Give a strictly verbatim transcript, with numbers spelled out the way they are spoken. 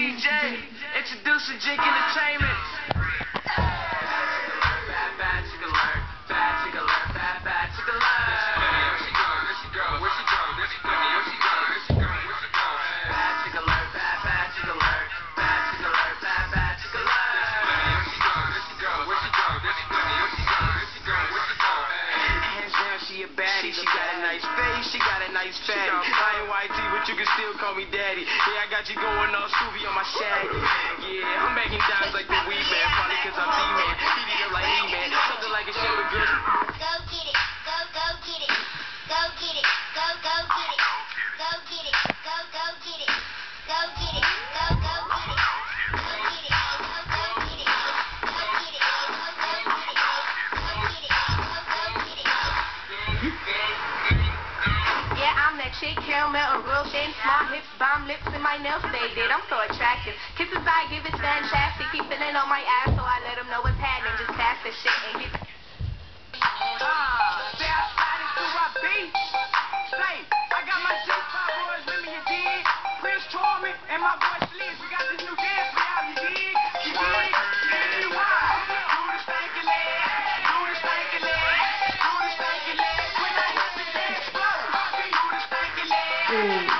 D J, introducing Jink Entertainment. Bad, bad chick alert, bad chick alert, bad, bad chick alert. Where she go, where she go, where she go, where she go, where she go, where she go, where she go. Bad chick alert, bad, bad chick alert, bad chick alert, bad, bad chick alert. Where she go, where she go, where she go, where she go, where she go, where she go, where she go. Hands down, she a baddie, she got a nice face, she got a nice fatty. I ain't Y T, but you can still call me daddy. Yeah, I got you going all Scooby on my shaggy. Yeah, I'm banging down like the weed man, probably cause I'm D-man. He need it like E-man, something like a shoulder girl. Go get it, go, go get it, go get it, go, go get it, go get it, go, go get it, go get it, go, go get it, go get it, go, go get it, go get it, go, go get it, go get it, go, go get it. Yeah, I'm that chick, caramel and real thin, small hips, bomb lips, and my nails faded. I'm so attractive. Kisses I give is fantastic. Keep feeling on my ass, so I let them know what's happening. Just pass the shit and get. Ah, say I slide into my beat. Say, I got my G five boys with me, you dig? Prince Torment and my boy Sliz. We got this new dance for y'all, you dig? You dig? Yeah, why? Do the stanky leg, do the stanky leg, do the stanky leg. When I hit the dance floor, do the stanky leg.